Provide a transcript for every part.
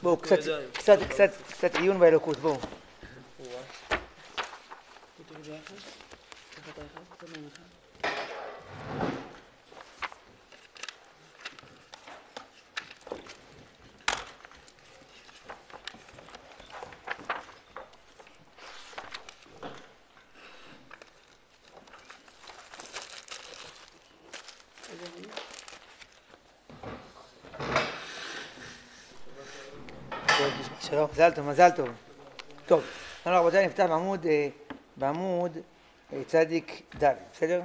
בואו, קצת עיון באלוקות, בואו. שלום, מזל טוב, מזל טוב. טוב, אנחנו רבותיי נפתח בעמוד צדיק ד', בסדר?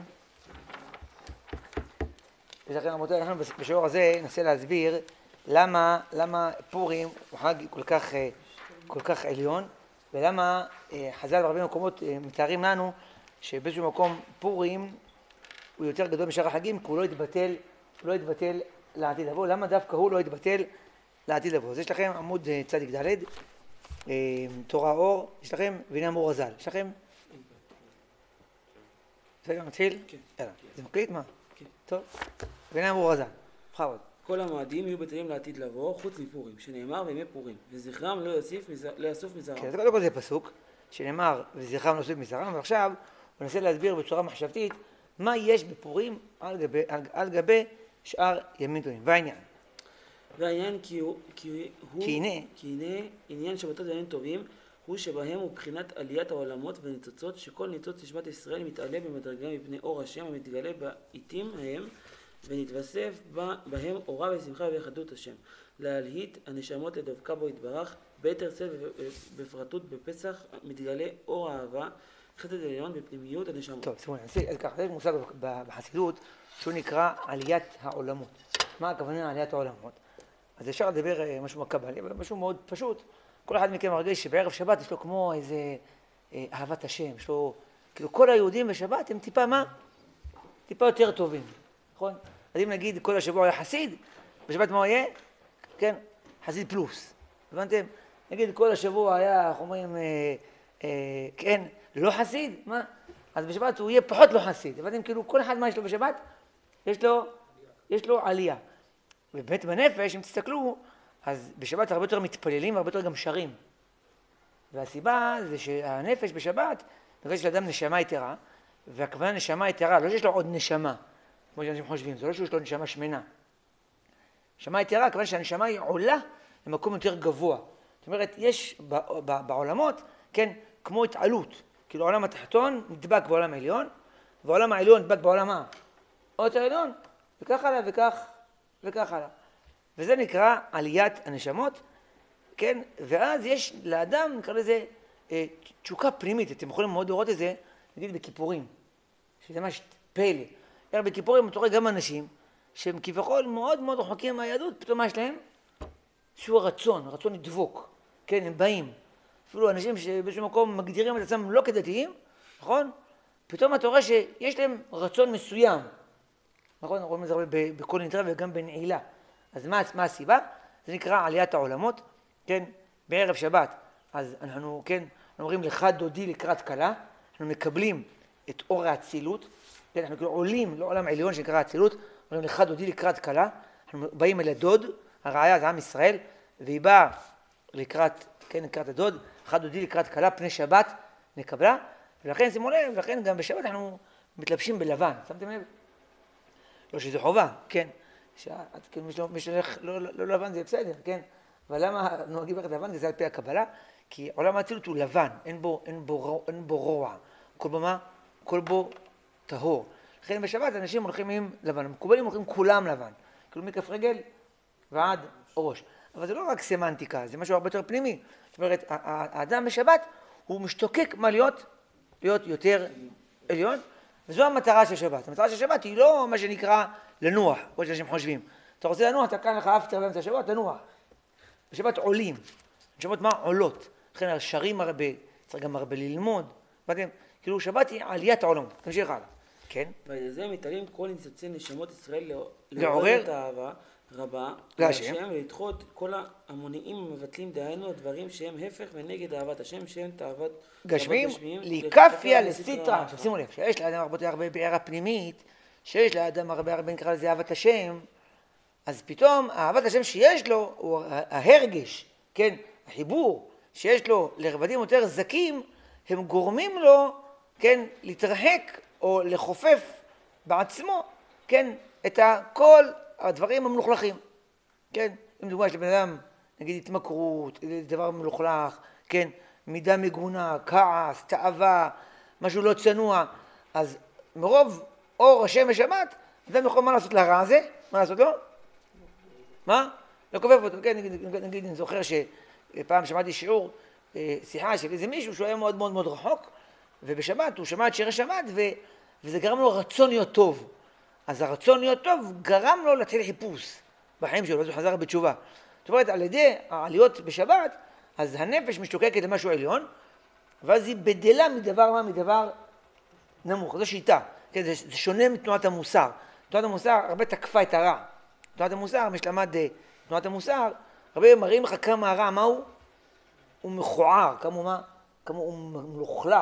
ולכן רבותיי, אנחנו בשיעור הזה ננסה להסביר למה פורים הוא חג כל כך עליון, ולמה חז"ל בהרבה מקומות מתארים לנו שבאיזשהו מקום פורים הוא יותר גדול משאר החגים, כי הוא לא יתבטל לעתיד לבוא. למה דווקא הוא לא יתבטל לעתיד לבוא? אז יש לכם עמוד צדיק ד', תורה אור, יש לכם והנה אמור הז"ל. יש לכם? בסדר, מתחיל? כן. יאללה, זה מקליט מה? כן. טוב, והנה אמור הז"ל. בכבוד. כל המועדים יהיו בטלים לעתיד לבוא, חוץ מפורים, שנאמר בימי פורים, וזכרם לא יאסוף מזרם. כן, אז קודם כל זה פסוק, שנאמר וזכרם לא יאסוף מזרם, ועכשיו הוא ננסה להסביר בצורה מחשבתית מה יש בפורים על גבי שאר ימים טובים. והעניין? והעניין כי הנה עניין שבתות וימים טובים הוא שבהם הוא בחינת עליית העולמות וניצוצות, שכל ניצוץ נשמת ישראל מתעלה במדרגה מפני אור השם המתגלה בעיתים ההם, ונתווסף בהם אורה ושמחה ואחדות השם, להלהיט הנשמות לדבקה בו יתברך, ביתר שאת ובפרטות בפסח מתגלה אור האהבה, חסד עליון בפנימיות הנשמות. טוב, שימו לב, אז ככה, יש מושג בחסידות שהוא נקרא עליית העולמות. מה הכוונה עליית העולמות? אז אפשר לדבר משהו מקבלי, אבל משהו מאוד פשוט. כל אחד מכם מרגיש שבערב שבת יש לו כמו איזה אהבת השם, יש לו, כאילו כל היהודים בשבת הם טיפה מה? טיפה יותר טובים, נכון? אז אם נגיד כל השבוע היה חסיד, בשבת מה הוא יהיה? כן, חסיד פלוס, הבנתם? נגיד כל השבוע היה, איך אומרים, כן, לא חסיד, מה? אז בשבת הוא יהיה פחות לא חסיד, הבנתם? כאילו כל אחד מה יש לו בשבת? יש לו עלייה. ובאמת בנפש, אם תסתכלו, אז בשבת הרבה יותר מתפללים והרבה יותר גם שרים. והסיבה זה שהנפש בשבת, בגלל שיש לאדם נשמה יתרה, והכוונה נשמה יתרה, לא שיש לו עוד נשמה, כמו שאנשים חושבים, זה לא שיש לו נשמה שמנה. נשמה יתרה, הכוונה שהנשמה היא עולה למקום יותר גבוה. זאת אומרת, יש בעולמות, כן, כמו התעלות. כאילו העולם התחתון נדבק בעולם העליון, והעולם העליון נדבק בעולם העוד העליון, וכך הלאה וכך הלאה. וזה נקרא עליית הנשמות, כן? ואז יש לאדם, נקרא לזה, תשוקה פנימית. אתם יכולים מאוד לראות את זה, נגיד בכיפורים, שזה ממש פלא. איך בכיפורים אתה רואה גם אנשים שהם כביכול מאוד מאוד רחוקים מהיהדות, פתאום מה יש להם? שהוא רצון לדבוק, כן? הם באים. אפילו אנשים שבאיזשהו מקום מגדירים את עצמם לא כדתיים, נכון? פתאום אתה רואה שיש להם רצון מסוים. נכון? רואים את זה הרבה בכל נתרא וגם בנעילה. אז מה הסיבה? זה נקרא עליית העולמות, כן? בערב שבת. אז אנחנו, כן, אומרים לך דודי לקראת כלה, אנחנו מקבלים את אור האצילות, כן? אנחנו כאילו עולים לעולם העליון שנקרא האצילות, אומרים לך דודי לקראת כלה, אנחנו באים אל הדוד, הרעיה זה עם ישראל, והיא באה לקראת הדוד, לך דודי לקראת כלה, פני שבת נקבלה, ולכן שימו לב, ולכן גם בשבת אנחנו מתלבשים בלבן, שמתם לב? לא שזה חובה, כן? מי שהולך לא לבן זה בסדר, כן? אבל למה נוהגים ללכת לבן? זה על פי הקבלה, כי עולם האצילות הוא לבן, אין בו רוע, כל בו טהור. לכן בשבת אנשים הולכים עם לבן, המקובלים הולכים כולם לבן, כאילו מכף רגל ועד ראש. אבל זה לא רק סמנטיקה, זה משהו הרבה יותר פנימי. זאת אומרת, האדם בשבת הוא משתוקק מה להיות יותר עליון, וזו המטרה של שבת. המטרה של שבת היא לא מה שנקרא לנוח, כמו שאנשים חושבים. אתה רוצה לנוח, אתה כאן לך אפטר באמצע השבוע, תנוח. בשבת עולים. בשבת מה? עולות. לכן השרים הרבה, צריך גם הרבה ללמוד. ואתם, כאילו שבת היא עליית העולם. תמשיך הלאה. כן? ועל זה מתעלים כל ניצוצי נשמות ישראל לעורר את האהבה רבה להשם, ולדחות כל המונעים המבטלים, דהיינו הדברים שהם הפך ונגד אהבת השם, שהם תאוות גשמים, להיקפיה לסיטרא. עכשיו שימו לב, שיש לאדם הרבה בעירה פנימית, שיש לאדם הרבה נקרא לזה אהבת השם, אז פתאום אהבת השם שיש לו הוא ההרגש כן, החיבור שיש לו לרבדים יותר זכים, הם גורמים לו, כן, להתרחק או לחופף בעצמו, כן, את כל הדברים המלוכלכים, כן, אם דוגמה של בן אדם, נגיד התמכרות, דבר מלוכלך, כן, מידה מגונה, כעס, תאווה, משהו לא צנוע, אז מרוב אור השמש שבת, אדם יכול מה לעשות לרע הזה? מה לעשות לו? מה? לכופף אותו, כן, נגיד, אני זוכר שפעם שמעתי שיעור, שיחה של איזה מישהו שהוא היה מאוד מאוד מאוד רחוק, ובשבת הוא שמע את שירי שבת, וזה גרם לו רצון להיות טוב. אז הרצון להיות טוב גרם לו להתחיל חיפוש בחיים שלו, אז הוא חזר בתשובה. זאת אומרת, על ידי העליות בשבת, אז הנפש משתוקקת למשהו עליון, ואז היא בדלה מדבר מה? מדבר נמוך. זו שיטה, כן, זה שונה מתנועת המוסר. תנועת המוסר הרבה תקפה את הרע. תנועת המוסר, מי שלמד תנועת המוסר, הרבה מראים לך כמה הרע, מה הוא? הוא מכוער, כמה הוא מלוכלך.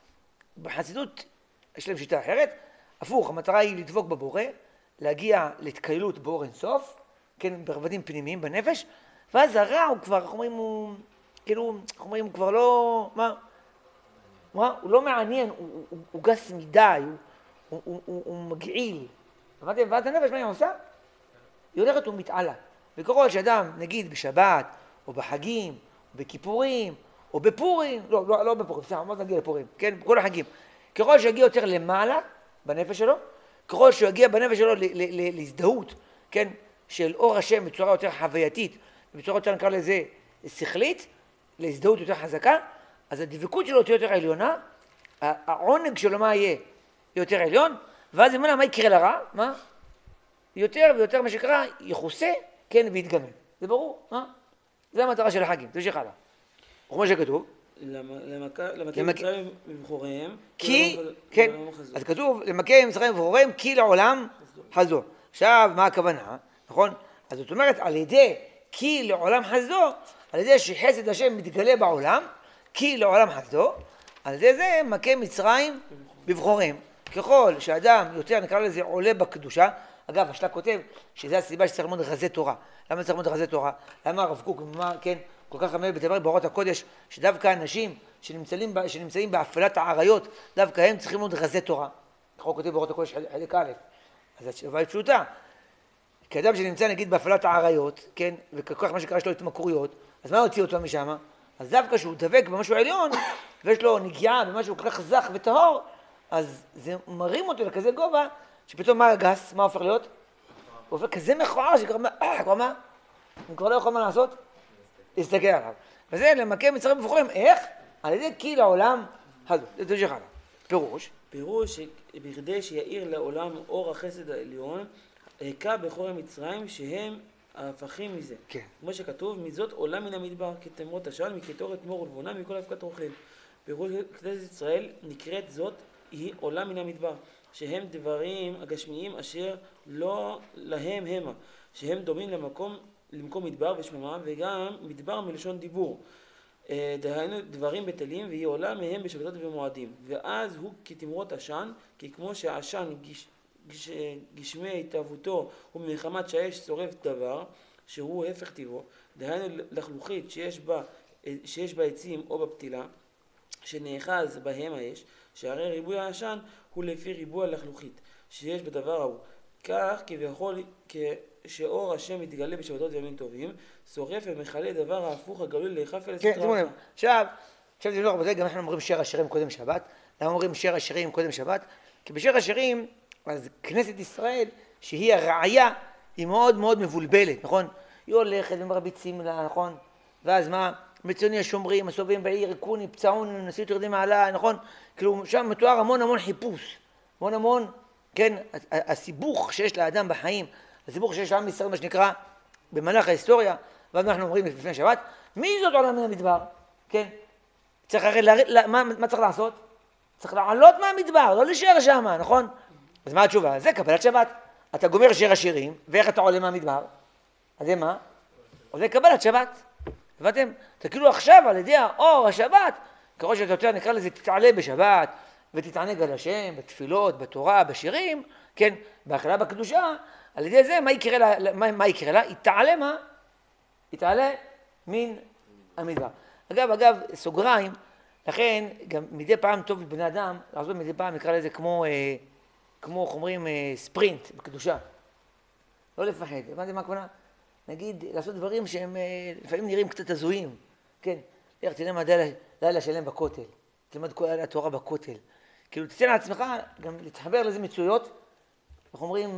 בחסידות יש להם שיטה אחרת. הפוך, המטרה היא לדבוק בבורא, להגיע להתקיילות באור אינסוף, כן, ברבדים פנימיים בנפש, ואז הרע הוא כבר, איך אומרים, הוא, כאילו, איך אומרים, הוא כבר לא, מה? הוא לא מעניין, הוא גס מדי, הוא מגעיל. ואז הנפש, מה היא עושה? היא הולכת ומתעלה. וככל שאדם, נגיד בשבת, או בחגים, או בכיפורים, או בפורים, לא בפורים, סליחה, מה נגיע לפורים, כן, בכל החגים. ככל שיגיע יותר למעלה בנפש שלו, ככל שהוא יגיע בנפש שלו להזדהות, כן, של אור השם בצורה יותר חווייתית, בצורה יותר נקרא לזה שכלית, להזדהות יותר חזקה, אז הדבקות שלו תהיה יותר עליונה, העונג שלו מה יהיה? יותר עליון, ואז אם מה יקרה לרע? מה? יותר ויותר מה שקרה יחוסה, כן, ויתגמל. זה ברור, מה? זה המטרה של החגים, תמשיך הלאה. וכמו שכתוב, למכה מצרים ובחוריהם, כי, כן, אז כתוב, למכה מצרים ובחוריהם, כי לעולם חזו. עכשיו, מה הכוונה? נכון? אז זאת אומרת, על ידי כי לעולם חזו, על ידי שחסד השם מתגלה בעולם, כי לעולם חסדו, על ידי זה מכה מצרים בבחוריהם. ככל שאדם יותר, נקרא לזה, עולה בקדושה, אגב, השל"ג כותב שזו הסיבה שצריך ללמוד רזי תורה. למה צריך ללמוד רזי תורה? למה הרב קוק, כן, כל כך הרבה בדבר באורות הקודש, שדווקא אנשים שנמצאים בהפעלת העריות, דווקא הם צריכים ללמוד רזי תורה. ככה הוא כותב באורות הקודש חלק א'. אז התשובה היא פשוטה. כאדם שנמצא נגיד בהפעלת העריות, כן, וכל כך מה שקרה יש לו התמכרויות, אז מה הוציא אותו משם? אז דווקא שהוא דבק במשהו עליון, ויש לו נגיעה במשהו כל כך זך וטהור, אז זה מרים אותו לכזה גובה, שפתאום מה הגס, מה הופך להיות? הוא הופך כזה מכוער שכבר מה? הוא כבר לא יכול מה לעשות? להסתכל עליו. וזה למכה מצרים ובחוריהם, איך? על ידי כי לעולם הזו. זה תמשיך הלאה. פירוש בכדי שיאיר לעולם אור החסד העליון, היכה בחורי מצרים שהם ההפכים מזה. כן. כמו שכתוב, מזאת עולה מן המדבר, כתמרות השל, מקטורת מור ולבונה, מכל אבקת רוחות. פירוש כנסת ישראל נקראת זאת, היא עולה מן המדבר, שהם דברים הגשמיים אשר לא להם המה, שהם דומים למקום מדבר ושממה, וגם מדבר מלשון דיבור. דהיינו דברים בטלים, והיא עולה מהם בשבתות ובמועדים. ואז הוא כתמרות עשן, כי כמו שהעשן גשמי התהוותו הוא ממחמת שהאש שורף דבר, שהוא הפך טבעו, דהיינו לחלוכית שיש בה עצים או בפתילה, שנאחז בהם האש, שהרי ריבוי העשן הוא לפי ריבוי הלחלוכית שיש בדבר ההוא. כך כביכול שאור השם מתגלה בשבתות וימים טובים, שורף ומכלה דבר ההפוך הגלוי להיכף אל כן, שימו לב. עכשיו זה לא רבותיי, גם אנחנו אומרים שיר השירים קודם שבת. למה אומרים שיר השירים קודם שבת? כי בשיר השירים, אז כנסת ישראל, שהיא הראיה, היא מאוד מאוד מבולבלת, נכון? היא הולכת ומרביצים לה, נכון? ואז מה? מצוני השומרים, הסובבים בעיר, קוני, פצעון, נשיאות יורדים מעלה, נכון? כאילו שם מתואר המון חיפוש, המון, כן? הסיבוך שיש לאדם בחיים, הסיבוך שיש לעם ישראל, מה שנקרא, במהלך ההיסטוריה, ואז אנחנו אומרים לפני שבת, מי זאת עולה מן המדבר? כן? צריך הרי, מה צריך לעשות? צריך לעלות מהמדבר, לא להישאר שם, נכון? אז מה התשובה? זה קבלת שבת. אתה גומר שיר השירים, ואיך אתה עולה מהמדבר? אז זה מה? זה קבלת שבת. הבנתם? אתה כאילו עכשיו על ידי האור השבת, ככל שאתה יותר נקרא לזה תתעלה בשבת, ותתענג על השם, בתפילות, בתורה, בשירים, כן? בהכלה בקדושה, על ידי זה מה יקרה לה? היא תעלה מה? היא תעלה מן המדבר. אגב, סוגריים, לכן גם מדי פעם טוב לבני אדם, לעשות מדי פעם, נקרא לזה כמו, איך אומרים, ספרינט בקדושה. לא לפחד, הבנתם מה הכוונה? נגיד, לעשות דברים שהם לפעמים נראים קצת הזויים, כן? איך תלמד לילה שלם בכותל, תלמד כל לילה התורה בכותל. כאילו, תצא לעצמך גם להתחבר לזה מצויות, איך אומרים,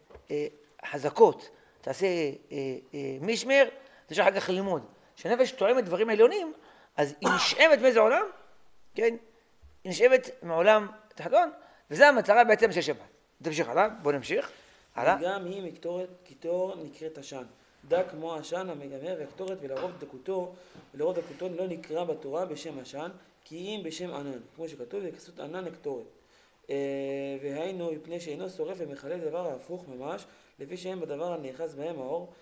חזקות. תעשה מישמר, תשאר אחר כך ללמוד. כשהנפש תואמת דברים עליונים, אז היא נשאבת מאיזה עולם? כן? היא נשאבת מעולם תחתון, וזו המטרה בעצם של שבת. תמשיך הלאה, בוא נמשיך. הלאה. וגם היא מקטורת, קיטור נקראת עשן. דק כמו עשן המגמר והקטורת, ולרוב דקותו לא נקרא בתורה בשם עשן, כי אם בשם ענן, כמו שכתוב, וכסות ענן הקטורת. והיינו מפני שאינו שורף ומחלל דבר ההפוך ממש, לפי שהם בדבר הנאחז בהם האור,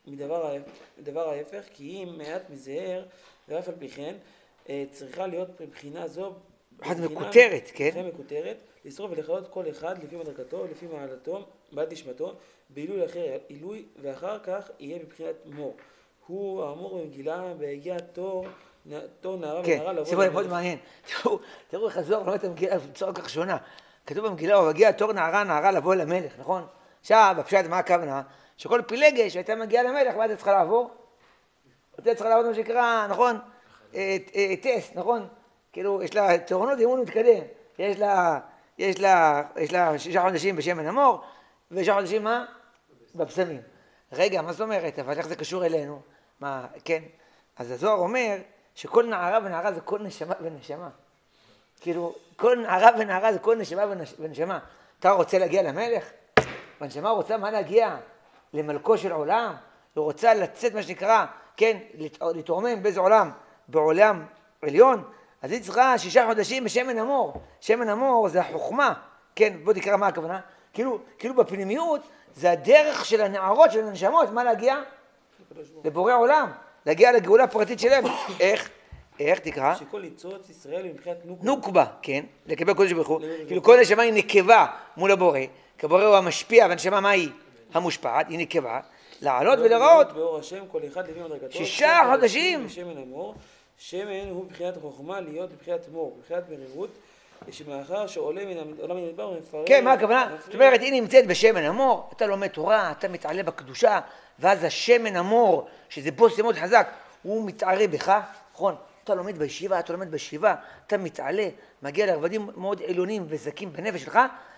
מדבר ההפך, כי אם מעט מזהר, ואף על פי כן, צריכה להיות מבחינה זו, אחת מקוטרת, כן? מבחינה מקוטרת, לשרוף ולחלות כל אחד לפי מדרגתו, לפי מעלתו, בעד נשמתו, בעילוי אחר, עילוי, ואחר כך יהיה מבחינת מור. הוא האמור במגילה, בהגיע תור נערה ונערה לבוא. כן, סיבוב מאוד מעניין. תראו איך הזוהר לומד את המגילה בצורה כך שונה. כתוב במגילה, ובהגיע תור נערה לבוא למלך, נכון? עכשיו, בפשט, מה הכוונה? שכל פילגש שהייתה מגיעה למלך, מה אתה צריכה לעבור? אתה צריכה לעבור מה שנקרא, נכון? טסט, נכון? כאילו, יש לה תורנות אימון מתקדם. יש לה 6 חודשים בשמן המור, ו6 חודשים מה? בבשמים. רגע, מה זאת אומרת? אבל איך זה קשור אלינו? מה, כן? אז הזוהר אומר שכל נערה ונערה זה כל נשמה ונשמה. כאילו, כל נערה ונערה זה כל נשמה ונשמה. אתה רוצה להגיע למלך? והנשמה רוצה מה להגיע? למלכו של עולם? היא רוצה לצאת מה שנקרא, כן? להתרומם באיזה עולם? בעולם עליון? אז היא צריכה 6 חודשים בשמן המור. שמן המור זה החוכמה. כן, בוא תקרא מה הכוונה. כאילו בפנימיות זה הדרך של הנערות, של הנשמות, מה להגיע? לבורא עולם. להגיע לגאולה הפרטית שלהם. איך תקרא? שכל ניצוץ ישראל מבחינת נוקבה, כן, לקבל קודש ברוך הוא. כאילו כל נשמה היא נקבה מול הבורא, כי הבורא הוא המשפיע, והנשמה מה היא? המושפעת, היא נקבה. לעלות ולראות. באור השם, כל אחד לפי מדרגתו. 6 חודשים. שמן המור. שמן הוא מבחינת חוכמה להיות מבחינת מור, מבחינת מרירות, שמאחר שעולה מן העולם המדבר ומפרט. כן, מה הכוונה? זאת אומרת, היא נמצאת בשמן המור, אתה לומד תורה, אתה מתעלה בקדושה, ואז השמן המור, שזה בוס מאוד חזק, הוא מתערה בך, נכון? אתה לומד בישיבה, אתה מתעלה, מגיע לרבדים מאוד עליונים וזקים בנפש שלך,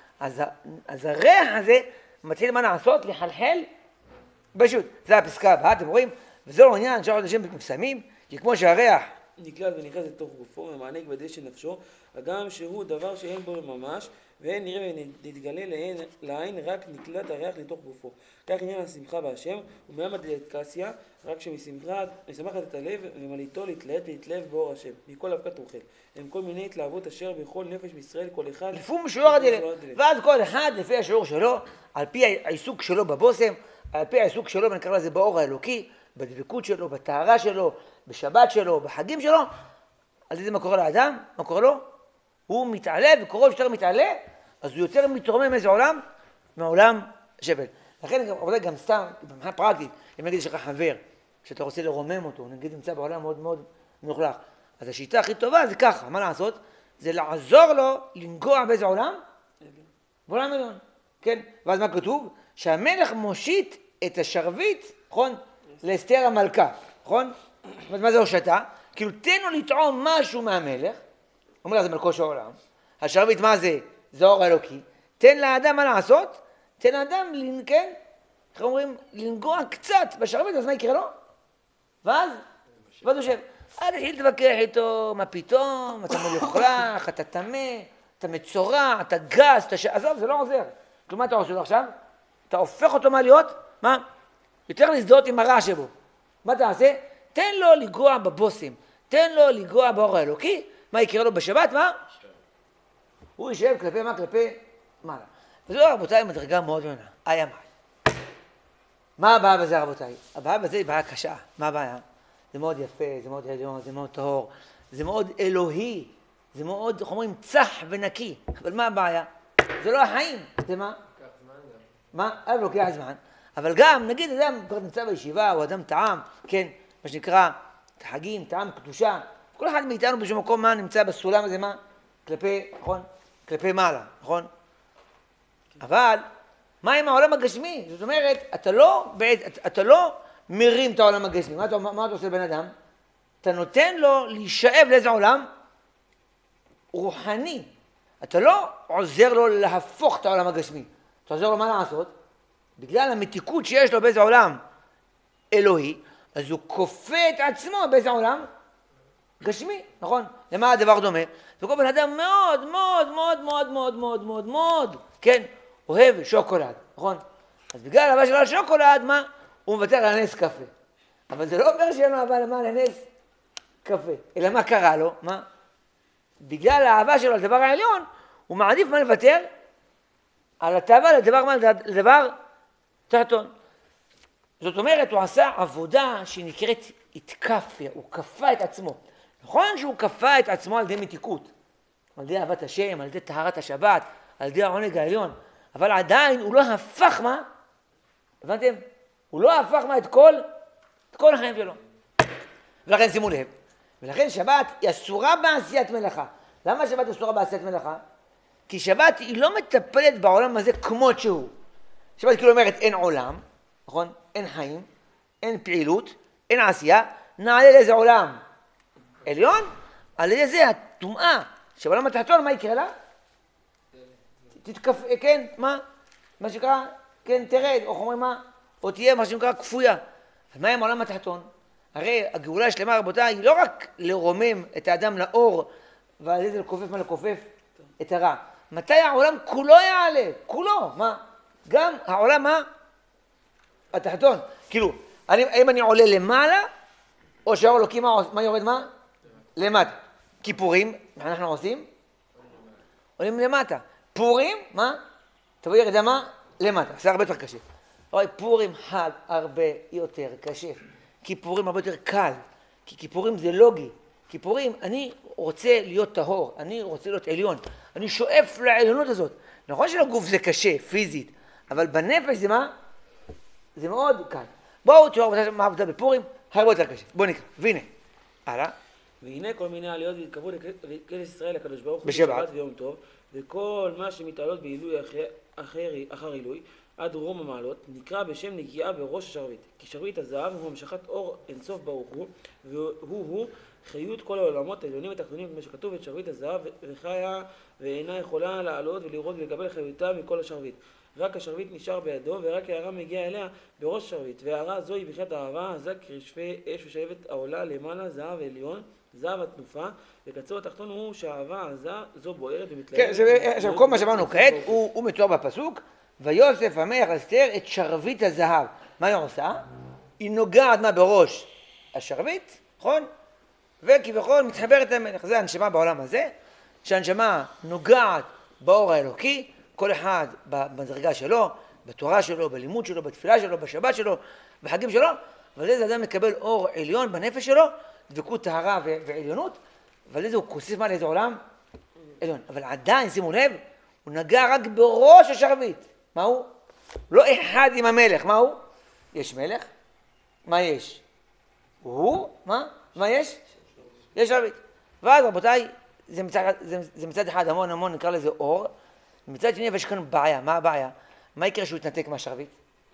אז הריח הזה מתחיל מה לעשות? לחלחל פשוט. זה הפסקה הבאה, אתם רואים? וזה לא עניין, 6 חודשים מסיימים, כי כמו שהריח נקלט ונכנס לתוך גופו, ממענק בדשא נפשו, הגם שהוא דבר שאין בו ממש, ואין נראה ונתגלה לעין, רק נקלט הריח לתוך גופו. כך עניין השמחה בהשם, ומעמד לדקסיה, רק שמשמחת את הלב, ומליטו להתלהב באור השם, מכל אבקת רוכל. הם כל מיני התלהבות אשר בכל נפש בישראל, כל אחד לפי שיעור הדלת. ואז כל אחד לפי השיעור שלו, על פי העיסוק שלו בבושם, על פי העיסוק שלו, ונקרא לזה באור האלוקי, בדבקות שלו, בטהרה שלו, בשבת שלו, בחגים שלו. אז זה מה קורה לאדם? מה קורה לו? הוא מתעלה, וקורא שיותר מתעלה, אז הוא יותר מתרומם מאיזה עולם? מעולם שפל. לכן גם סתם, במחנה פרקטית, אם נגיד יש לך חבר, שאתה רוצה לרומם אותו, נגיד נמצא בעולם מאוד מאוד מנוכלך, אז השיטה הכי טובה זה ככה, מה לעשות? זה לעזור לו לנגוע באיזה עולם? בעולם עליון, כן? ואז מה כתוב? שהמלך מושיט את השרביט, נכון? לאסתר המלכה, נכון? מה זה הושטה? כאילו תן לו לטעום משהו מהמלך, אומר לה זה מלכו של העולם, השרביט מה זה? זה אור אלוקי, תן לאדם מה לעשות? תן לאדם, כן? איך אומרים? לנגוע קצת בשרביט, אז מה יקרה לו? ואז הוא יושב. אל תתחיל להתווכח איתו, מה פתאום, אתה מלוכלך, אתה טמא, אתה מצורע, אתה גס, עזוב, זה לא עוזר. כלומר, מה אתה עושה לו עכשיו? אתה הופך אותו מה להיות? מה? יותר להזדהות עם הרע שבו. מה תעשה? תן לו לגוע בבוסם, תן לו לגוע באור האלוקי, מה יקרה לו בשבת? מה? הוא יישב כלפי מה? כלפי מעלה. וזו רבותיי מדרגה מאוד מנה. היה מה הבעיה בזה רבותיי? הבעיה בזה היא בעיה קשה. מה הבעיה? זה מאוד יפה, זה מאוד עליון, זה מאוד טהור, זה מאוד אלוהי, זה מאוד, איך אומרים, צח ונקי. אבל מה הבעיה? זה לא החיים, זה מה? לוקח זמן גם. מה? לוקח זמן. אבל גם, נגיד אדם כבר נמצא בישיבה, הוא אדם טעם, כן, מה שנקרא, חגים, טעם, קדושה. כל אחד מאיתנו בשום מקום מה נמצא בסולם הזה, מה? כלפי, נכון? כלפי מעלה, נכון? אבל, מה עם העולם הגשמי? זאת אומרת, אתה לא מרים את העולם הגשמי. מה אתה עושה לבן אדם? אתה נותן לו להישאב לאיזה עולם? רוחני. אתה לא עוזר לו להפוך את העולם הגשמי. אתה עוזר לו מה לעשות? בגלל המתיקות שיש לו באיזה עולם אלוהי, אז הוא כופה את עצמו באיזה עולם גשמי, נכון? למה הדבר דומה? זה כל בן אדם מאוד, מאוד, מאוד, מאוד, מאוד, מאוד, מאוד, מאוד, כן, אוהב שוקולד, נכון? אז בגלל אהבה שלו על שוקולד, מה? הוא מוותר על נס קפה. אבל זה לא אומר שאין לו אהבה למה לנס קפה, אלא מה קרה לו? מה? בגלל האהבה שלו על דבר העליון, הוא מעדיף מה לוותר? על התאווה לדבר מה? לדבר תחתון. זאת אומרת, הוא עשה עבודה שנקראת התקפיה, הוא כפה את עצמו. נכון שהוא כפה את עצמו על ידי מתיקות, על ידי אהבת השם, על ידי טהרת השבת, על ידי העונג העליון, אבל עדיין הוא לא הפך מה? הבנתם? הוא לא הפך מה את כל החיים שלו. ולכן שימו לב, ולכן שבת היא אסורה בעשיית מלאכה. למה שבת אסורה בעשיית מלאכה? כי שבת היא לא מטפלת בעולם הזה כמות שהוא. שבת כאילו אומרת אין עולם, נכון? אין חיים, אין פעילות, אין עשייה, נעלה לאיזה עולם עליון, על ידי זה הטומאה שבעולם התחתון, מה יקרה לה? כן, מה שקרה, כן, תרד, או חומרים מה? או תהיה מה שנקרא כפויה. אז מה עם העולם התחתון? הרי הגאולה השלמה, רבותיי, היא לא רק לרומם את האדם לאור, ועל ידי זה לכופף מה לכופף את הרע. מתי העולם כולו יעלה? כולו, מה? גם העולם מה? התחתון. כאילו, האם אני עולה למעלה, או שהאור אלוקים מה יורד מה? למטה. כיפורים, מה אנחנו עושים? עולים למטה. פורים, מה? תבוא ירידה מה? למטה. זה הרבה יותר קשה. אוי, פורים חג הרבה יותר קשה. כיפורים הרבה יותר קל. כי כיפורים זה לוגי. כיפורים, אני רוצה להיות טהור, אני רוצה להיות עליון. אני שואף לעליונות הזאת. נכון שלגוף זה קשה, פיזית, אבל בנפש זה מה? זה מאוד קל. בואו תראו מה עבודה בפורים, הרבה יותר קשה. בואו נקרא, והנה. הלאה. והנה כל מיני עליות והתקרבו לכנסת ישראל לקדוש ברוך הוא בשבת ויום טוב, וכל מה שמתעלות בעילוי אחר עילוי, עד רום המעלות, נקרא בשם נגיעה בראש השרביט. כי שרביט הזהב הוא המשכת אור אינסוף ברוך הוא, והוא חיות כל העולמות העליונים והתחתונים, כמו שכתוב את שרביט הזהב, וחיה ואינה יכולה לעלות ולראות ולקבל חיותה מכל השרביט. רק השרביט נשאר בידו, ורק הערה מגיעה אליה בראש השרביט. והערה זו היא בחיית הערבה, עזה כרשפי אש ושאבת העולה למעלה, זהב עליון, זהב התנופה, וקצור התחתון הוא שהאהבה העזה זו בוערת ומתלהבת. כן, עכשיו כל מה שאמרנו כעת הוא מתואר בפסוק, ויוסף המלך אסתר את שרביט הזהב. מה היא עושה? היא נוגעת מה בראש השרביט, נכון? וכביכול מתחברת למלך. זה הנשמה בעולם הזה, שהנשמה נוגעת באור האלוקי, כל אחד בדרגה שלו, בתורה שלו, בלימוד שלו, בתפילה שלו, בשבת שלו, בחגים שלו, ועל זה אדם מקבל אור עליון בנפש שלו, דבקות טהרה ועליונות, ועל זה הוא כוסף מה לאיזה עולם? עליון. אבל עדיין, שימו לב, הוא נגע רק בראש השרביט. מה הוא? לא אחד עם המלך. מה הוא? יש מלך? מה יש? הוא? מה? מה יש? יש שרביט. ואז רבותיי, זה מצד אחד המון נקרא לזה אור, ומצד שני יש כאן בעיה. מה הבעיה? מה יקרה שהוא יתנתק מהשרביט?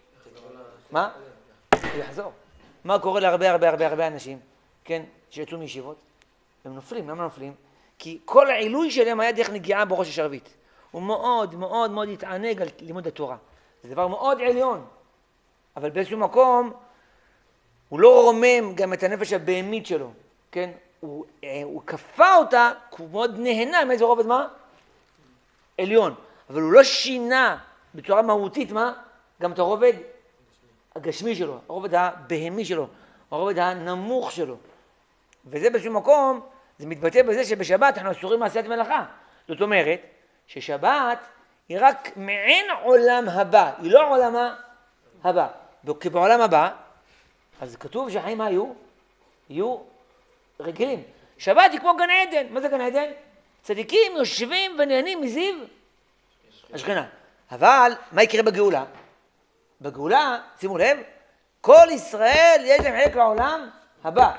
מה? הוא יחזור. מה קורה להרבה אנשים, כן, שיצאו מישיבות? הם נופלים. למה נופלים? כי כל העילוי שלהם היה דרך נגיעה בראש השרביט. הוא מאוד התענג על לימוד התורה. זה דבר מאוד עליון. אבל באיזשהו מקום, הוא לא רומם גם את הנפש הבהמית שלו, כן? הוא כפה אותה, כי הוא מאוד נהנה מאיזה רובד מה? עליון. אבל הוא לא שינה בצורה מהותית מה? גם את הרובד הגשמי שלו, הרובד הבהמי שלו, הרובד הנמוך שלו. וזה באיזשהו מקום, זה מתבטא בזה שבשבת אנחנו אסורים מעשיית מלאכה. זאת אומרת, ששבת היא רק מעין עולם הבא, היא לא עולמה הבא. כי בעולם הבא, אז כתוב שהחיים יהיו רגילים. שבת היא כמו גן עדן. מה זה גן עדן? צדיקים יושבים ונהנים מזיו השכנה. אבל מה יקרה בגאולה? בגאולה, שימו לב, כל ישראל יש להם חלק לעולם הבא.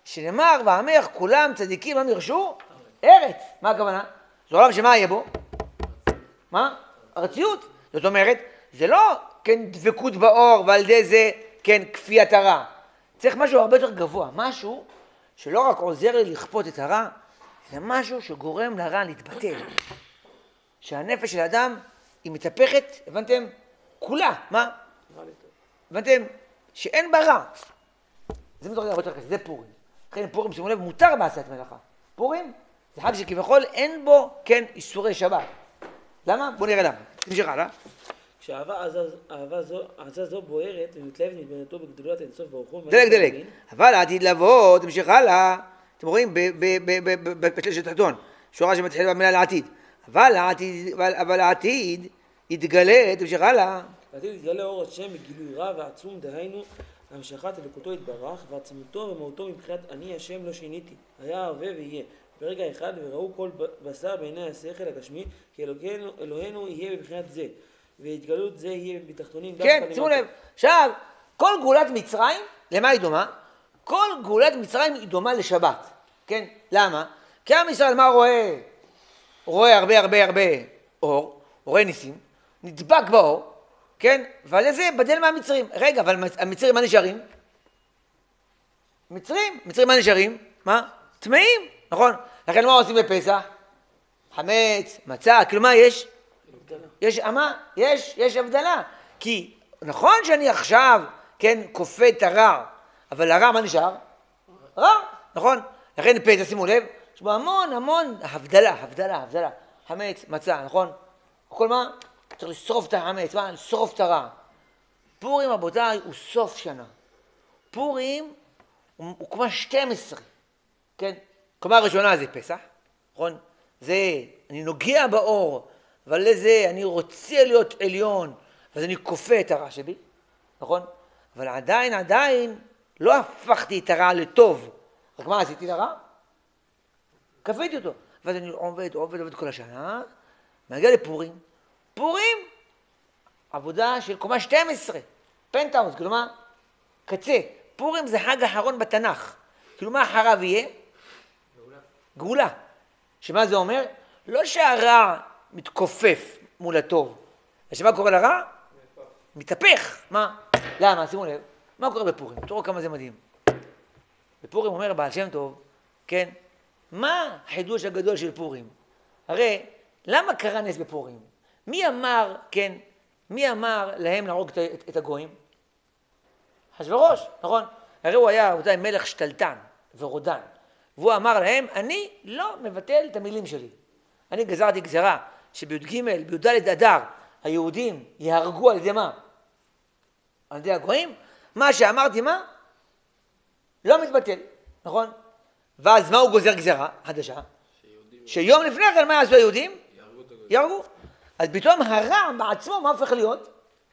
שנאמר, ועמך כולם צדיקים, מה ירשו? ארץ. מה הכוונה? זה עולם שמה יהיה בו? מה? ארציות. זאת אומרת, זה לא כן דבקות באור ועל ידי זה כן כפיית הרע. צריך משהו הרבה יותר גבוה, משהו שלא רק עוזר לי לכפות את הרע, אלא משהו שגורם לרע להתבטל. שהנפש של האדם היא מתהפכת, הבנתם? כולה, מה? הבנתם? שאין בה רע. זה מדורגל הרבה יותר קשה, זה פורים. לכן פורים, שימו לב, מותר בעשיית מלאכה. פורים זה חג שכביכול אין בו, כן, איסורי שבת. למה? בואו נראה למה. תמשיך הלאה. כשאהבה עזה זו בוערת ומתלהבת מתבונתו בגדולת אינסוף ברוך הוא. דלג. אבל העתיד לבוא, תמשיך הלאה. אתם רואים בשליש התחתון, שורה שמתחיל במילה לעתיד. אבל העתיד יתגלה, תמשיך הלאה. העתיד יתגלה אור השם בגילוי רע ועצום, דהיינו המשכת אלוקותו יתברך ועצמותו ומהותו מבחינת אני השם לא שיניתי, היה הווה ויהיה. ברגע אחד וראו כל בשר בעיני השכל הגשמי כי אלוהינו יהיה בבחינת זה, והתגלות זה יהיה בתחתונים דווקא כן, שימו לב. עכשיו, כל גאולת מצרים, למה היא דומה? כל גאולת מצרים היא דומה לשבת. כן? למה? כי עם ישראל מה רואה? הוא רואה הרבה אור, הוא רואה ניסים, נדבק באור, כן? ועל זה בדל מהמצרים. רגע, אבל המצרים מה נשארים? מצרים מה נשארים? מה? טמאים, נכון? לכן מה עושים בפסח? חמץ, מצה, כאילו מה יש? יש הבדלה. כי נכון שאני עכשיו, כן, כופה את הרע, אבל הרע מה נשאר? רע, נכון? לכן פסח, שימו לב, יש בו המון הבדלה. חמץ, מצה, נכון? כל מה? צריך לשרוף את החמץ, מה? לשרוף את הרע. פורים, רבותיי, הוא סוף שנה. פורים הוא כמו 12, כן? קומה הראשונה זה פסח, נכון? זה, אני נוגע באור, אבל לזה אני רוצה להיות עליון, אז אני כופה את הרע שבי, נכון? אבל עדיין לא הפכתי את הרע לטוב. רק מה עשיתי לרע? כפיתי אותו. ואז אני עובד כל השנה, מגיע לפורים. פורים, עבודה של קומה 12, פנטהאוס, כלומר, קצה. פורים זה חג האחרון בתנ"ך. כלומר, אחריו יהיה? גאולה. שמה זה אומר? לא שהרע מתכופף מול הטוב. ושמה קורה לרע? מתהפך. מה? למה? שימו לב. מה קורה בפורים? תראו כמה זה מדהים. בפורים אומר בעל שם טוב, כן? מה החידוש הגדול של פורים? הרי, למה קרה נס בפורים? מי אמר להם להרוג את הגויים? אחשוורוש, נכון? הרי הוא היה מלך שתלטן ורודן. והוא אמר להם, אני לא מבטל את המילים שלי. אני גזרתי גזרה שבי"ג, בי"ד אדר, היהודים יהרגו על ידי מה? על ידי הגויים? מה שאמרתי מה? לא מתבטל, נכון? ואז מה הוא גוזר גזרה חדשה? שיום לפני כן מה יעשו היהודים? יהרגו. אז פתאום הרע בעצמו מה הופך להיות?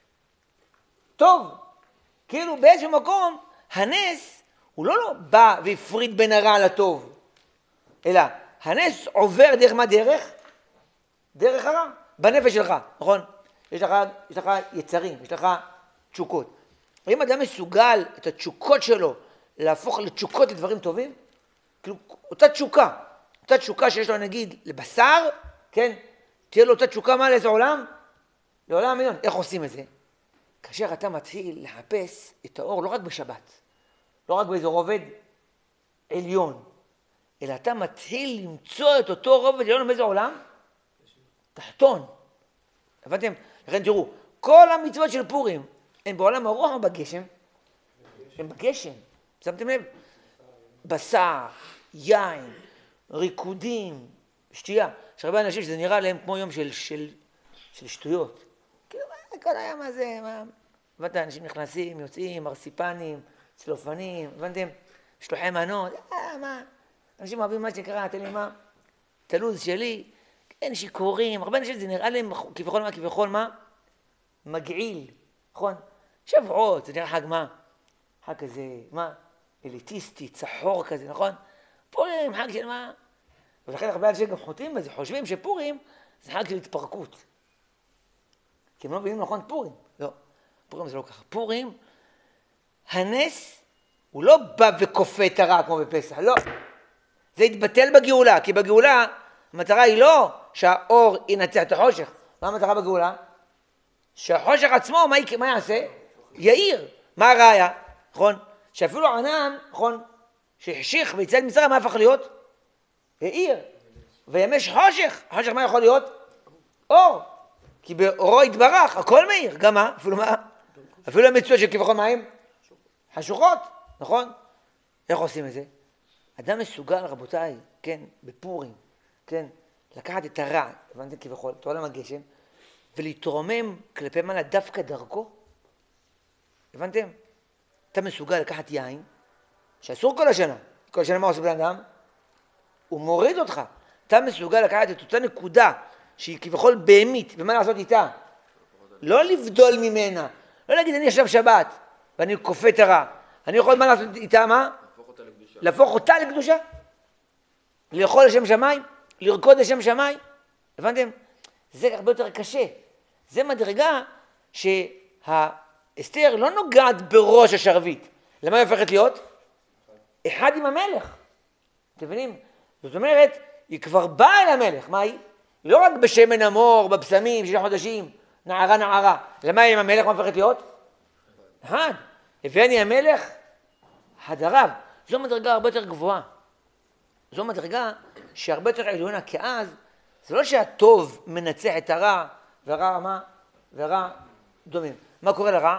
טוב. כאילו באיזשהו מקום הנס הוא לא בא והפריד בין הרע לטוב, אלא הנס עובר דרך מה דרך? דרך הרע, בנפש שלך, נכון? יש לך יצרים, יש לך תשוקות. אם אדם מסוגל את התשוקות שלו להפוך לתשוקות לדברים טובים, כאילו אותה תשוקה שיש לו נגיד לבשר, כן? תהיה לו אותה תשוקה מה לאיזה עולם? לעולם המיליון. איך עושים את זה? כאשר אתה מתחיל לחפש את האור לא רק בשבת, לא רק באיזה רובד עליון, אלא אתה מתחיל למצוא את אותו רובד עליון באיזה עולם? תחתון. הבנתם? לכן תראו, כל המצוות של פורים הן בעולם הרוח או בגשם? הן בגשם. שמתם לב? בשר, יין, ריקודים, שתייה. יש הרבה אנשים שזה נראה להם כמו יום של שטויות. כאילו, כל היום הזה, הבנתם? אנשים נכנסים, יוצאים, מרסיפנים, צלופנים, הבנתם? שלוחי מנות, מה? אנשים אוהבים מה שנקרא, תן לי מה? תלוז שלי, כן, שיקורים, הרבה אנשים זה נראה להם כביכול מה? מגעיל, נכון? שבועות, זה נראה חג מה? חג כזה, מה? אליטיסטי, צחור כזה, נכון? פורים, חג של מה? ולכן הרבה אנשים גם חוטאים בזה, חושבים שפורים זה חג של התפרקות. כי הם לא מבינים נכון פורים. לא, פורים זה לא ככה. פורים, הנס הוא לא בא וכופה את הרע כמו בפסח, לא. זה יתבטל בגאולה, כי בגאולה המטרה היא לא שהאור ינצח את החושך. מה המטרה בגאולה? שהחושך עצמו, מה יעשה? יאיר. מה הראיה? נכון? שאפילו ענן, נכון? שהחשיך ביציאת מצרים, מה הפך להיות? יאיר. וימש חושך. חושך מה יכול להיות? אור. כי באורו יתברך, הכל מאיר. גם מה? אפילו מה? אפילו המצוות של כביכול מים חשוכות, נכון? איך עושים את זה? אדם מסוגל, רבותיי, כן, בפורים, כן, לקחת את הרע, הבנתם כביכול, את עולם הגשם, ולהתרומם כלפי מעלה דווקא דרכו. הבנתם? אתה מסוגל לקחת יין, שאסור כל השנה. כל השנה מה עושה בן אדם? הוא מוריד אותך. אתה מסוגל לקחת את אותה נקודה שהיא כביכול בהמית, ומה לעשות איתה? לא לבדול ממנה. לא להגיד, אני עכשיו שבת, ואני כופה את הרע. אני יכול מה לעשות איתה, מה? להפוך אותה לקדושה. לאכול לשם שמיים, לרקוד לשם שמיים. הבנתם? זה הרבה יותר קשה. זה מדרגה שהאסתר לא נוגעת בראש השרביט. למה היא הופכת להיות? אחד עם המלך. אתם מבינים? זאת אומרת, היא כבר באה אל המלך. מה היא? לא רק בשמן המור, בבשמים, 6 חודשים, נערה. למה היא עם המלך? מה הופכת להיות? אחד. הביאני המלך, הדריו. זו מדרגה הרבה יותר גבוהה. זו מדרגה שהרבה יותר עליונה, כי אז זה לא שהטוב מנצח את הרע, והרע מה? והרע דומים. מה קורה לרע?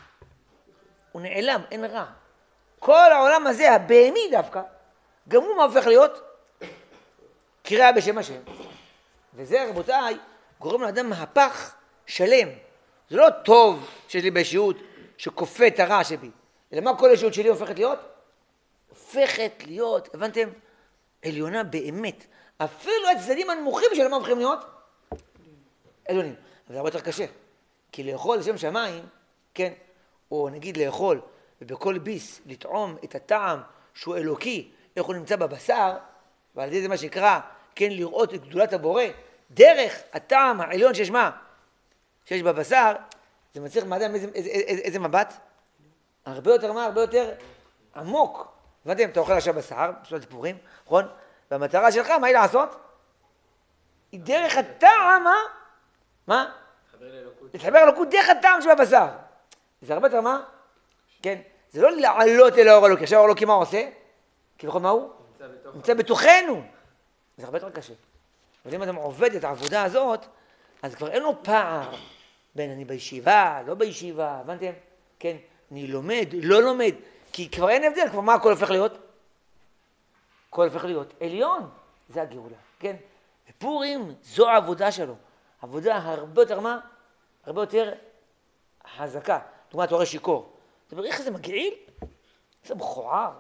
הוא נעלם, אין רע. כל העולם הזה, הבהמי דווקא, גם הוא מה הופך להיות? קריאה בשם השם. וזה, רבותיי, גורם לאדם מהפך שלם. זה לא טוב שיש לי באישיות שכופה את הרע שבי. אלא מה כל האישיות שלי הופכת להיות? הופכת להיות, הבנתם? עליונה באמת. אפילו הצדדים הנמוכים שלהם מה הופכים להיות? עליונים. אבל זה הרבה יותר קשה. כי לאכול לשם שמיים, כן, או נגיד לאכול, ובכל ביס לטעום את הטעם שהוא אלוקי, איך הוא נמצא בבשר, ועל ידי זה מה שנקרא, כן, לראות את גדולת הבורא, דרך הטעם העליון שיש מה? שיש בבשר, זה מצריך מאדם איזה מבט? הרבה יותר מה? הרבה יותר עמוק. הבנתם, אתה אוכל עכשיו בשר, בשביל סיפורים, נכון? והמטרה שלך, מה היא לעשות? היא דרך הטעם, מה? להתחבר לאלוקות דרך הטעם שבבשר. זה הרבה יותר מה? כן, זה לא לעלות אל האור אלוקי. עכשיו האור אלוקי מה הוא עושה? כביכול מה הוא? נמצא בתוכנו. זה הרבה יותר קשה. אבל אם אדם עובד את העבודה הזאת, אז כבר אין לו פער בין אני בישיבה, לא בישיבה, הבנתם? כן, אני לומד, לא לומד, כי כבר אין הבדל, כבר מה הכל הופך להיות? הכל הופך להיות עליון, זה הגאולה, כן? ופורים זו העבודה שלו, עבודה הרבה יותר מה? הרבה יותר חזקה. דוגמה, אתה רואה שיקור. אתה אומר, איך זה מגעיל? איזה מכוער.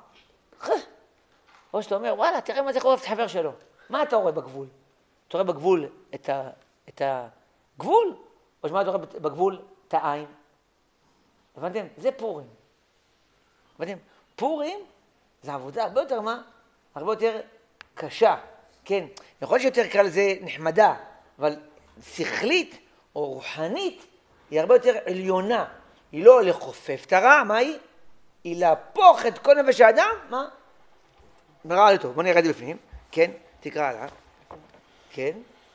או שאתה אומר, וואלה, תראה מה זה אוהב את החבר שלו. מה אתה רואה בגבול? אתה רואה בגבול את הגבול? או שמה אתה רואה בגבול? את העין. הבנתם? זה פורים. הבנתם? פורים זה עבודה הרבה יותר מה? הרבה יותר קשה. כן, יכול להיות שיותר קל לזה נחמדה, אבל שכלית או רוחנית היא הרבה יותר עליונה. היא לא לחופף את הרע, מה היא? היא להפוך את כל נפש האדם, מה? מראה לטוב. בוא נראה את זה בפנים. כן, תקרא עליו. כן.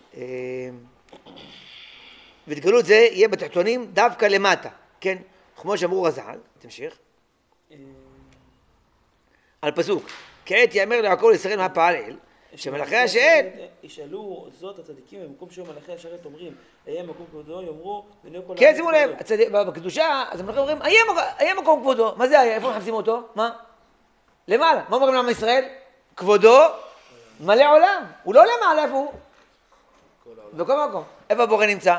והתגלות זה יהיה בתחתונים דווקא למטה. כן, כמו שאמרו רז"ל, תמשיך. על פסוק, כעת יאמר ליעקב לישראל מה פעל אל, שמלאכי השרת ישאלו זאת הצדיקים במקום שהיו מלאכי השרת אומרים, אהיה מקום כבודו, יאמרו, כן, שימו לב, בקדושה, אז המלאכים אומרים, אהיה מקום כבודו. מה זה היה? איפה מחפשים אותו? מה? למעלה. מה אומרים לעם ישראל? כבודו מלא עולם. הוא לא למעלה, איפה הוא? בכל מקום. איפה הבורא נמצא?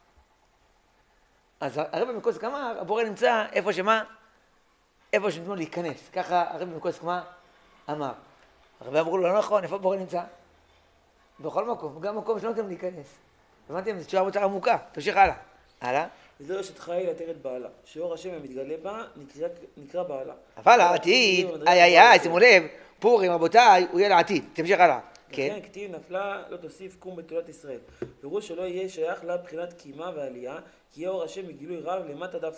אז הרב מקוסק אמר, הבורא נמצא איפה שמה? איפה שנתנו להיכנס. ככה הרב מקוסק אמר. הרבה אמרו לו, לא נכון, איפה הבורא נמצא? בכל מקום, גם מקום שלא נותנים להיכנס. הבנתם? זו תשובה יותר עמוקה. תמשיך הלאה. הלאה. וזו אשת חיל עטרת בעלה, שאור השם המתגלה בה נקרא בעלה. אבל העתיד, שימו לב, פורים, רבותיי, הוא יהיה לעתיד. תמשיך הלאה. כן, כתיב נפלה לא תוסיף קום בתולת ישראל. פירוש שלא יהיה שייך לה בחינת קימה ועלייה, כי יהיה אור השם מגילוי רב למטה דווקא.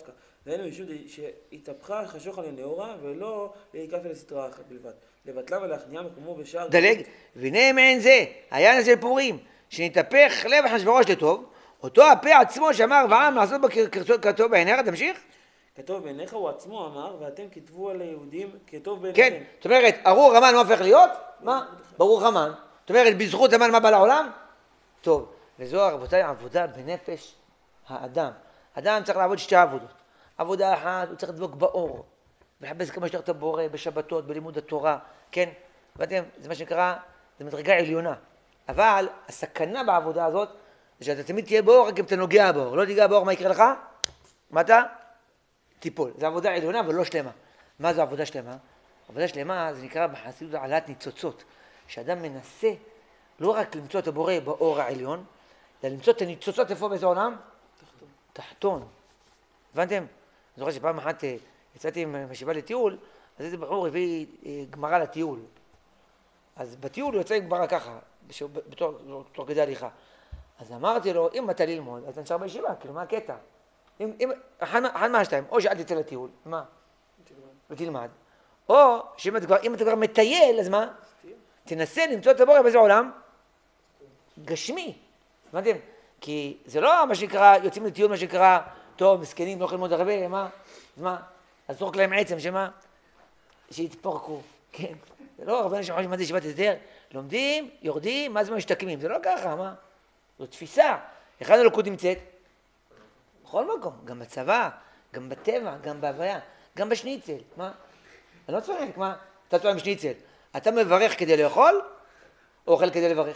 והיינו משום שהתהפכה חשוך עליהם לאורה, ולא להיקף אל הסטרה אחת בלבד. לבטלה ולהכניעה מקומו בשער... דלג, והנה מעין זה, העניין הזה פורים, שנתהפך לב אחשוורוש לטוב, אותו הפה עצמו שאמר ועם לעשות כטוב בעיניך, תמשיך? כטוב בעיניך הוא עצמו אמר, ואתם כתבו על היהודים כטוב בעיניכם. כן, זאת אומרת, ארור המן מה הופך להיות? מה? ברוך המן. זאת אומרת, בזכות המן מה בא לעולם? טוב, וזו רבותיי עבודה בנפש האדם. אדם צריך לעבוד שתי עבודות. עבודה אחת, הוא צריך לדבוק באור, לחפש כמה שיותר את הבורא בשבתות, בלימוד התורה, כן? ואתם, זה מה שנקרא, זה מדרגה עליונה. אבל הסכנה בעבודה הזאת, זה שאתה תמיד תהיה באור, רק אם אתה נוגע באור. לא תיגע באור, מה יקרה לך? מה אתה? טיפול. זו עבודה עליונה, אבל לא שלמה. מה זו עבודה שלמה? עבודה שלמה זה נקרא בחסידות העלאת ניצוצות. שאדם מנסה לא רק למצוא את הבורא באור העליון, אלא למצוא את הניצוצות איפה באיזה עולם? תחתון. הבנתם? אני זוכר שפעם אחת יצאתי עם ישיבה לטיול, אז איזה בחור הביא גמרא לטיול. אז בטיול הוא יצא עם גמרא ככה, בתור כדי הליכה. אז אמרתי לו, אם אתה ללמוד, אז אתה נשאר בישיבה, כאילו מה הקטע? אחד מהשתיים, או שאל תצא לטיול, מה? ותלמד. או שאם אתה כבר מטייל, אז מה? תנסה למצוא את הבורא באיזה עולם? גשמי. הבנתם? כי זה לא מה שנקרא, יוצאים לטיול מה שנקרא, טוב, מסכנים, לא יכולים ללמוד הרבה, מה? אז מה? אז זורק להם עצם, שמה? שיתפרקו, כן. זה לא, הרבה אנשים חושבים מה זה ישיבת הסדר, לומדים, יורדים, מה זה משתקמים, זה לא ככה, מה? זו תפיסה. איך הלוקות נמצאת? בכל מקום, גם בצבא, גם בטבע, גם בהוויה, גם בשניצל, מה? אני לא צוחק, מה? אתה טועם שניצל. אתה מברך כדי לאכול, או אוכל כדי לברך?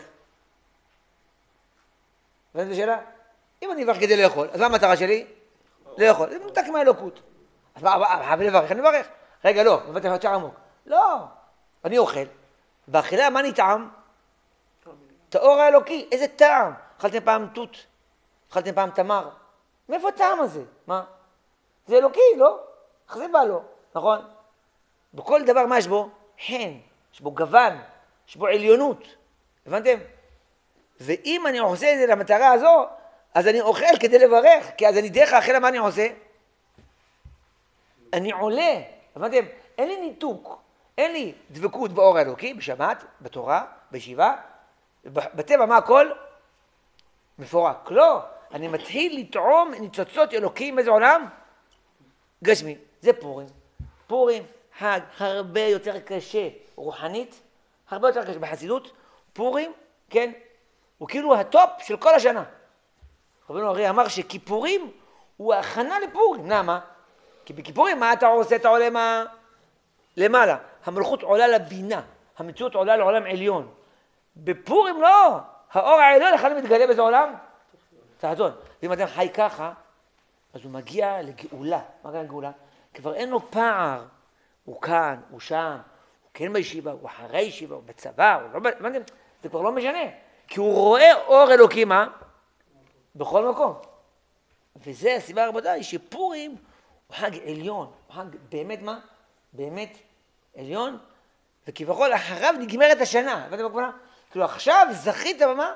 הבנת את השאלה? אם אני מברך כדי לאכול, אז מה המטרה שלי? לאכול. זה מנותק מהאלוקות. אז מה, חייב לברך, אני מברך. רגע, לא, מבטח יותר עמוק. לא, אני אוכל. באכילה, מה נטעם? את האור האלוקי. איזה טעם? אכלתם פעם תות? אכלתם פעם תמר? מאיפה הטעם הזה? מה? זה אלוקי, לא? איך זה בא לו, נכון? בכל דבר מה יש בו? חן, יש בו גוון, יש בו עליונות. הבנתם? ואם אני עושה את זה למטרה הזו, אז אני אוכל כדי לברך, כי אז אני דרך האכילה, מה אני עושה? אני עולה. הבנתם? אין לי ניתוק, אין לי דבקות באור האלוקי, בשבת, בתורה, בישיבה, בטבע מה הכל? מפורק. לא, אני מתחיל לטעום ניצוצות אלוקים באיזה עולם? גשמי. זה פורים. פורים, חג, הרבה יותר קשה רוחנית, הרבה יותר קשה בחסידות. פורים, כן, הוא כאילו הטופ של כל השנה. רבנו הרי אמר שכיפורים הוא ההכנה לפורים. למה? כי בכיפורים מה אתה עושה? אתה עולה מה? למעלה. המלכות עולה לבינה, המציאות עולה לעולם עליון. בפורים לא, האור העליון אחד מתגלה באיזה עולם? תחתון. ואם אדם חי ככה, אז הוא מגיע לגאולה. מה קרה לגאולה? כבר אין לו פער. הוא כאן, הוא שם, הוא כן בישיבה, הוא אחרי ישיבה, הוא בצבא, הוא לא... זה כבר לא משנה. כי הוא רואה אור אלוקי, מה? בכל מקום. וזה הסיבה רבותיי, שפורים הוא חג עליון. הוא חג באמת מה? באמת עליון. וכביכול אחריו נגמרת השנה. הבנתם מה הכוונה? כאילו עכשיו זכית במה?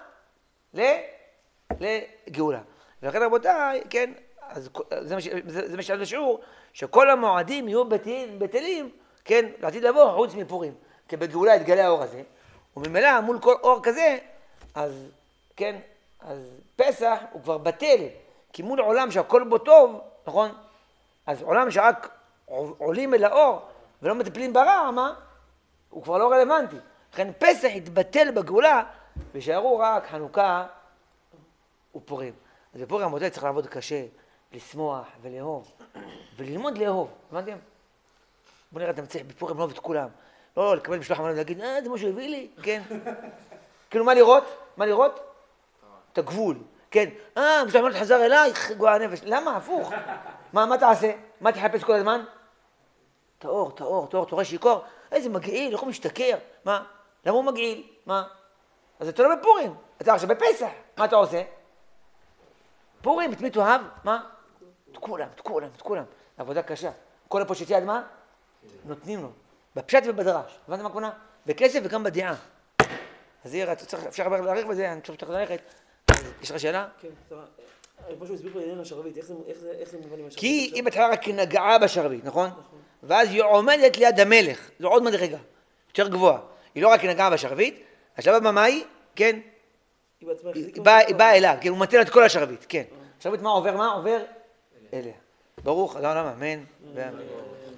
לגאולה. ולכן רבותיי, כן, אז זה מה שאלה בשיעור, שכל המועדים יהיו בטלים, כן, לעתיד לבוא חוץ מפורים. כי בגאולה יתגלה האור הזה, וממילא מול כל אור כזה, אז כן, אז פסח הוא כבר בטל, כי מול עולם שהכל בו טוב, נכון? אז עולם שרק עולים אל האור ולא מטפלים ברע, מה? הוא כבר לא רלוונטי. לכן פסח יתבטל בגאולה, וישארו רק חנוכה ופורים. אז בפורים המודל צריך לעבוד קשה, לשמוח ולאהוב, וללמוד לאהוב, הבנתם? בוא נראה, אתה מצליח בפורים לאהוב את כולם. לא, לקבל משלוח המנות ולהגיד, זה מה שהוא הביא לי, כן? כאילו, מה לראות? מה לראות? את הגבול, כן? משלוח המנות חזר אליי, גועל הנפש. למה? הפוך. מה תעשה? מה תחפש כל הזמן? תאור, אתה רואה שיקור? איזה מגעיל, איך הוא משתכר? מה? למה הוא מגעיל? מה? אז אתה לא בפורים, אתה עכשיו בפסח. מה אתה עושה? פורים, את מי תאהב? מה? את כולם. עבודה קשה. כל הפושטי עד מה? נותנים לו. בפשט ובדרש. הבנת מה הכוונה? בכסף וגם בדעה. אז אפשר להאריך בזה, אני חושב שצריך ללכת. יש לך שאלה? כן, כמו שהוא הסביר פה לעניין השרביט, איך זה מובן עם השרביט? כי היא בהתחלה רק נגעה בשרביט, נכון? ואז היא עומדת ליד המלך, זו עוד מדרגה, יותר גבוהה. היא לא רק נגעה בשרביט, השלב הבא מה היא? כן. היא בעצמה החזיקה היא באה אליו, כן, הוא מטל את כל השרביט, כן. השרביט מה עובר? עובר אליה. ברוך, אדם, אמן ואמן.